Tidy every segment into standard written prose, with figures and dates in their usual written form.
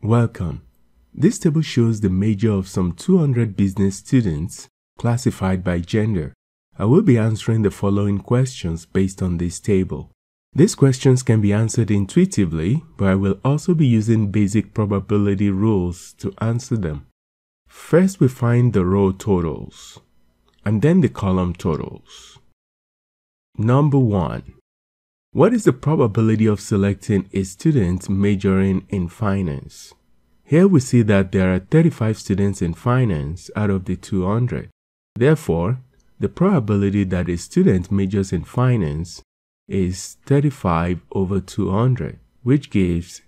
Welcome. This table shows the major of some 200 business students classified by gender. I will be answering the following questions based on this table. These questions can be answered intuitively, but I will also be using basic probability rules to answer them. First, we find the row totals, and then the column totals. Number 1. What is the probability of selecting a student majoring in finance? Here we see that there are 35 students in finance out of the 200. Therefore, the probability that a student majors in finance is 35 over 200, which gives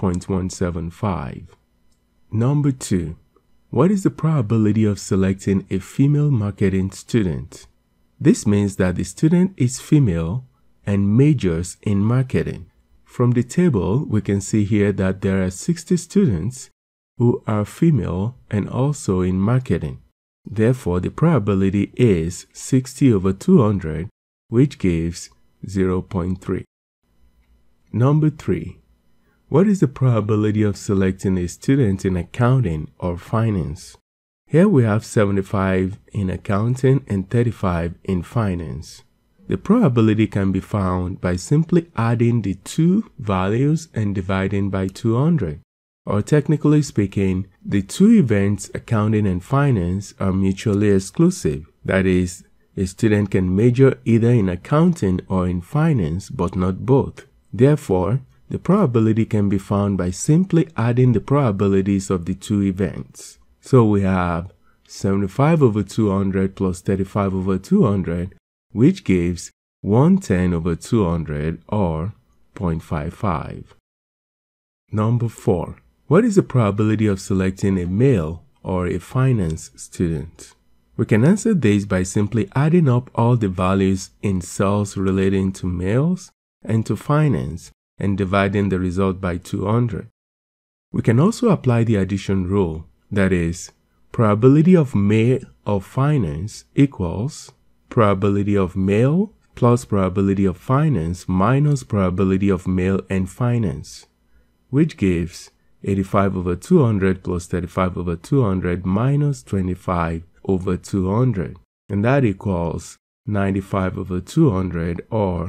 0.175. Number 2. What is the probability of selecting a female marketing student? This means that the student is female and majors in marketing. From the table, we can see here that there are 60 students who are female and also in marketing. Therefore, the probability is 60 over 200, which gives 0.3. Number 3. What is the probability of selecting a student in accounting or finance? Here we have 75 in accounting and 35 in finance. The probability can be found by simply adding the two values and dividing by 200. Or technically speaking, the two events, accounting and finance, are mutually exclusive. That is, a student can major either in accounting or in finance, but not both. Therefore, the probability can be found by simply adding the probabilities of the two events. So we have 75 over 200 plus 35 over 200, which gives 110 over 200 or 0.55. Number 4. What is the probability of selecting a male or a finance student? We can answer this by simply adding up all the values in cells relating to males and to finance and dividing the result by 200. We can also apply the addition rule, that is, probability of male of finance equals probability of male plus probability of finance minus probability of male and finance, which gives 85 over 200 plus 35 over 200 minus 25 over 200, and that equals 95 over 200 or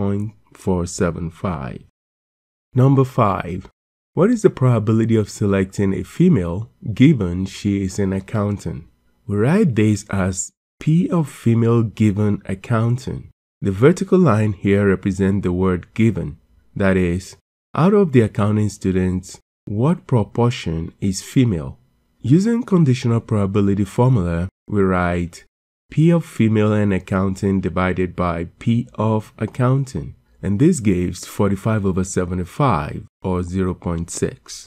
0.475. Number 5. What is the probability of selecting a female given she is an accountant? We write this as P of female given accountant. The vertical line here represents the word given. That is, out of the accounting students, what proportion is female? Using conditional probability formula, we write P of female and accounting divided by P of accounting. And this gives 45 over 75 or 0.6.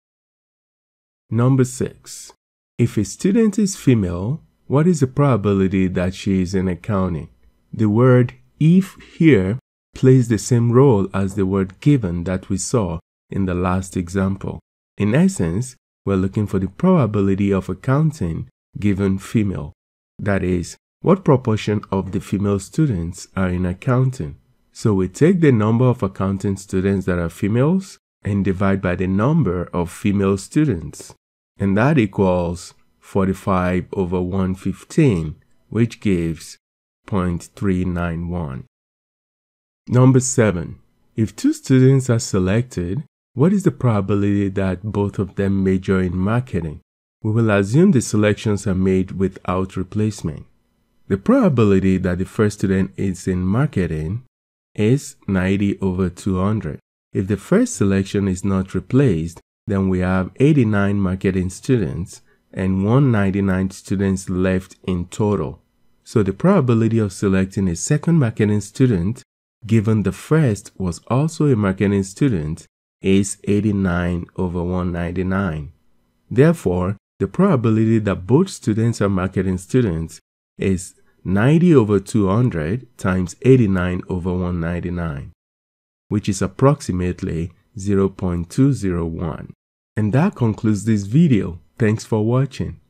Number 6. If a student is female, what is the probability that she is in accounting? The word if here plays the same role as the word given that we saw in the last example. In essence, we're looking for the probability of accounting given female. That is, what proportion of the female students are in accounting? So we take the number of accounting students that are females and divide by the number of female students. And that equals 45 over 115, which gives 0.391. Number 7. If two students are selected, what is the probability that both of them major in marketing? We will assume the selections are made without replacement. The probability that the first student is in marketing is 90 over 200. If the first selection is not replaced, then we have 89 marketing students and 199 students left in total. So the probability of selecting a second marketing student, given the first was also a marketing student, is 89 over 199. Therefore, the probability that both students are marketing students is 90 over 200 times 89 over 199, which is approximately 0.201. And that concludes this video. Thanks for watching.